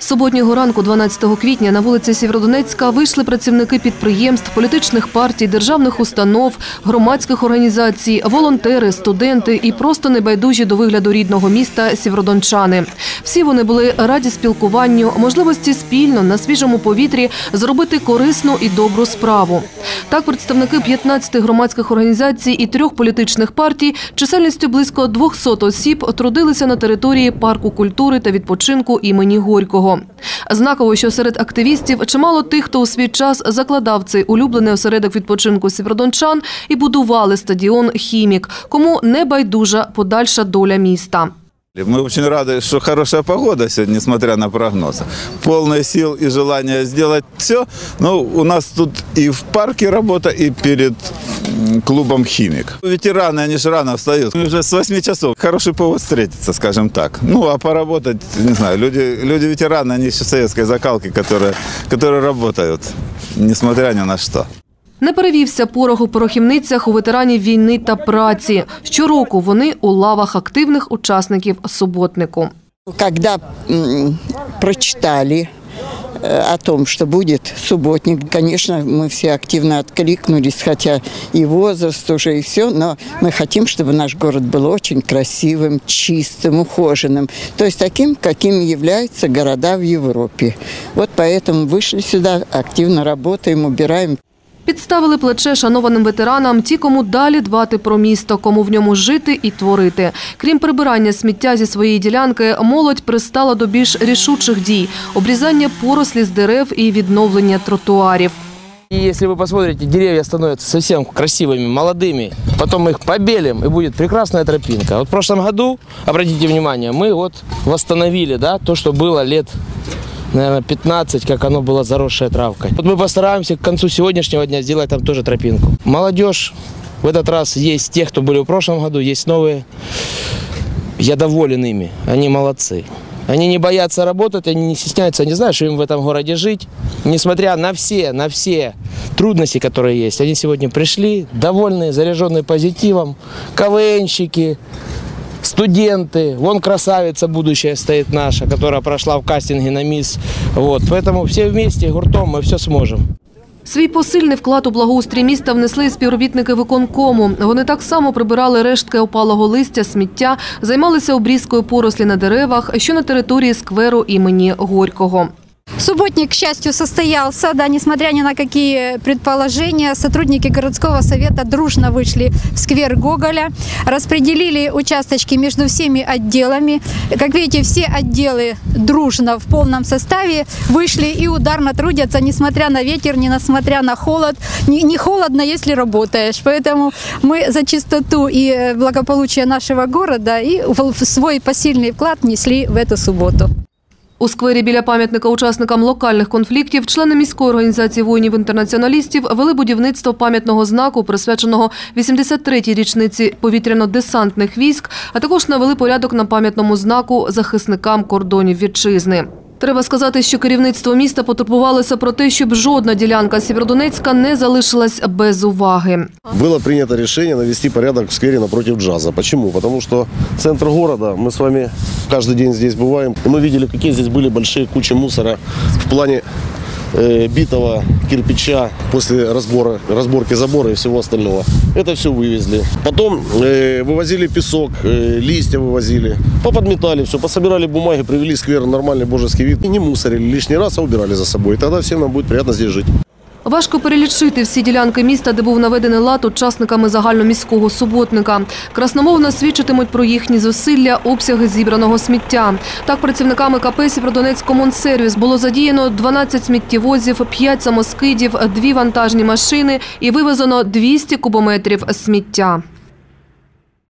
Суботнього ранку 12 квітня на вулиці Сєвєродонецька вийшли працівники підприємств, політичних партій, державних установ, громадських організацій, волонтери, студенти і просто небайдужі до вигляду рідного міста сєвєродончани. Всі вони були раді спілкуванню, можливості спільно на свіжому повітрі зробити корисну і добру справу. Так, представники 15 громадських організацій і 3 політичних партій чисельністю близько 200 осіб трудилися на території парку культури та відпочинку імені Горького. Знаково, що серед активістів чимало тих, хто у свій час закладав цей улюблений осередок відпочинку сєвєродончан і будували стадіон «Хімік», кому не байдужа подальша доля міста. Мы очень рады, что хорошая погода сегодня, несмотря на прогнозы. Полно сил и желания сделать все. Но у нас тут и в парке работа, и перед клубом «Химик». Ветераны, они же рано встают. Уже с 8 часов. Хороший повод встретиться, скажем так. Ну, а поработать, не знаю, люди-ветераны, они еще советской закалки, которые работают, несмотря ни на что. Не перевівся порох у порохівницях у ветеранів війни та праці. Щороку вони у лавах активних учасників суботнику. Когда прочитали о том, что будет субботник, конечно, мы все активно откликнулись, хотя и возраст уже, и все, но мы хотим, чтобы наш город был очень красивым, чистым, ухоженным, то есть таким, каким являются города в Европе. Вот поэтому вышли сюда, активно работаем, убираем. Підставили плече шанованим ветеранам ті, кому далі дбати про місто, кому в ньому жити і творити. Крім прибирання сміття зі своєї ділянки, молодь пристала до більш рішучих дій – обрізання порослі з дерев і відновлення тротуарів. И если вы посмотрите, деревья становятся совсем красивыми, молодыми, потом мы их побелим, и будет прекрасная тропинка. Вот в прошлом году, обратите внимание, мы вот восстановили, да, то, что было лет, наверное, 15, как оно было заросшее травкой. Вот мы постараемся к концу сегодняшнего дня сделать там тоже тропинку. Молодежь в этот раз есть те, кто были в прошлом году, есть новые. Я доволен ими, они молодцы. Они не боятся работать, они не стесняются, они знают, что им в этом городе жить. Несмотря на все трудности, которые есть, они сегодня пришли, довольные, заряженные позитивом, КВНщики, студенты, вон красавица будущая стоит наша, которая прошла в кастинге на мисс. Вот, поэтому все вместе, гуртом мы все сможем. Свій посильний вклад у благоустрій міста внесли співробітники виконкому. Вони так само прибирали рештки опалого листя, сміття, займалися обрізкою порослі на деревах, що на території скверу імені Горького. Субботник, к счастью, состоялся, да, несмотря ни на какие предположения. Сотрудники городского совета дружно вышли в сквер Гоголя, распределили участочки между всеми отделами. Как видите, все отделы дружно в полном составе вышли и ударно трудятся, несмотря на ветер, несмотря на холод. Не холодно, если работаешь. Поэтому мы за чистоту и благополучие нашего города и свой посильный вклад внесли в эту субботу. У сквері біля пам'ятника учасникам локальних конфліктів члени міської організації воїнів-інтернаціоналістів вели будівництво пам'ятного знаку, присвяченого 83-й річниці повітряно-десантних військ, а також навели порядок на пам'ятному знаку захисникам кордонів вітчизни. Треба сказати, що керівництво міста потурбувалося про те, щоб жодна ділянка Сєвєродонецька не залишилась без уваги. Было принято решение навести порядок в сквере напротив джаза. Почему? Потому что центр города, мы с вами каждый день здесь бываем, и мы видели, какие здесь были большие кучи мусора в плане битого кирпича после разборки забора и всего остального. Это все вывезли. Потом вывозили песок, листья вывозили, поподметали все, пособирали бумаги, привели сквер в нормальный божеский вид. И не мусорили лишний раз, а убирали за собой. И тогда всем нам будет приятно здесь жить. Важко перелічити всі ділянки міста, де був наведений лад учасниками загальноміського суботника. Красномовно свідчитимуть про їхні зусилля обсяги зібраного сміття. Так, працівниками КП «Сєвєродонецькомунсервіс» було задіяно 12 сміттєвозів, 5 самоскидів, 2 вантажні машини і вивезено 200 кубометрів сміття.